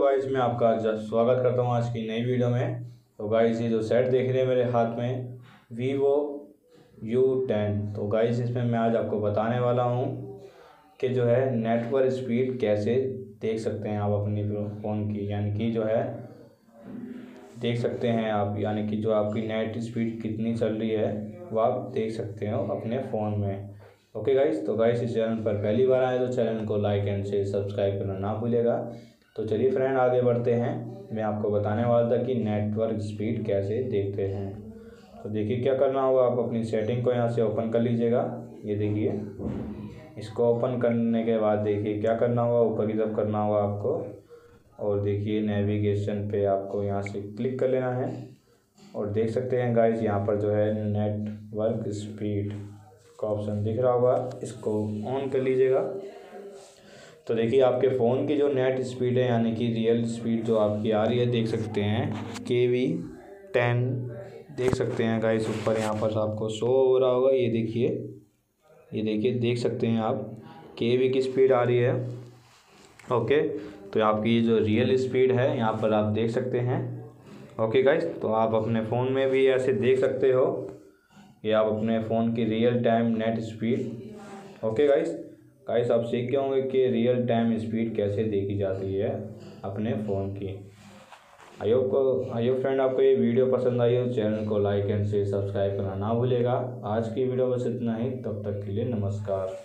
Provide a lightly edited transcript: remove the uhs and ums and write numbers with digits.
Guys, मैं आपका स्वागत करता हूँ आज की नई वीडियो में। तो गाइस, ये जो सेट देख रहे हैं मेरे हाथ में Vivo U10। तो गाइस, इसमें मैं आज आपको बताने वाला हूँ कि जो है नेटवर्क स्पीड कैसे देख सकते हैं आप अपनी फ़ोन की, यानी कि जो है देख सकते हैं आप, यानी कि जो आपकी नेट स्पीड कितनी चल रही है वो आप देख सकते हो अपने फ़ोन में। ओके गाइस, तो गाइस इस चैनल पर पहली बार आए तो चैनल को लाइक एंड शेयर सब्सक्राइब करना ना भूलिएगा। तो चलिए फ्रेंड, आगे बढ़ते हैं। मैं आपको बताने वाला था कि नेटवर्क स्पीड कैसे देखते हैं। तो देखिए क्या करना होगा, आप अपनी सेटिंग को यहाँ से ओपन कर लीजिएगा। ये देखिए, इसको ओपन करने के बाद देखिए क्या करना होगा, ऊपर की तरफ करना होगा आपको। और देखिए नेविगेशन पे आपको यहाँ से क्लिक कर लेना है और देख सकते हैं गाइस, यहाँ पर जो है नेटवर्क स्पीड का ऑप्शन दिख रहा होगा, इसको ऑन कर लीजिएगा। तो देखिए आपके फ़ोन की जो नेट स्पीड है, यानी कि रियल स्पीड जो आपकी आ रही है, देख सकते हैं KV10 देख सकते हैं गाइस, ऊपर यहाँ पर आपको शो हो रहा होगा। ये देखिए देख सकते हैं आप KV की स्पीड आ रही है। ओके, तो आपकी जो रियल स्पीड है यहाँ पर आप देख सकते हैं। ओके गाइस, तो आप अपने फ़ोन में भी ऐसे देख सकते हो, ये आप अपने फ़ोन की real time net speed. Okay guys आप सीख गए होंगे कि रियल टाइम स्पीड कैसे देखी जाती है अपने फ़ोन की। आई होप फ्रेंड आपको ये वीडियो पसंद आई हो। चैनल को लाइक एंड शेयर सब्सक्राइब करना ना भूलिएगा। आज की वीडियो बस इतना ही, तब तक के लिए नमस्कार।